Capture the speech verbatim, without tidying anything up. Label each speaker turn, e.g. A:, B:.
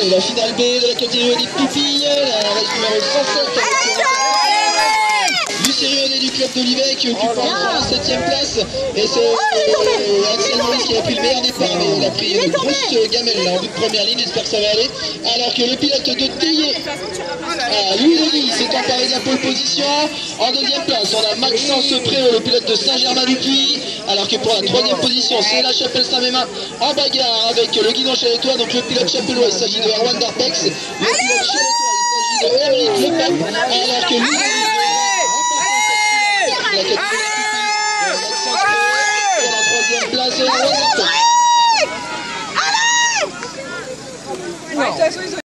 A: Allez, la finale B de la catégorie des pupilles, la race numéro cent sept. Lucie Rionnet du club d'Olivet qui occupe la septième place. Et c'est euh, Axel Maurice qui a pris le meilleur départ, mais il a pris une grosse gamelle là, en bout de première ligne, j'espère que ça va aller. Alors que le pilote de Théier, ah, Louis Denis, s'est emparé de la pole position. En deuxième place, on a Maxence Préau, le pilote de Saint-Germain-du-Puy. Alors que pour la troisième position, c'est la Chapelle Saint-Mémin en bagarre avec le guidon chaletois. Donc le pilote chapellois, il s'agit de Erwan Darpex. Le pilote chaletois, il s'agit de Eric Lepap. Alors que lui, la catégorie Maxence Préau, pour la troisième place, Erwan Darpex.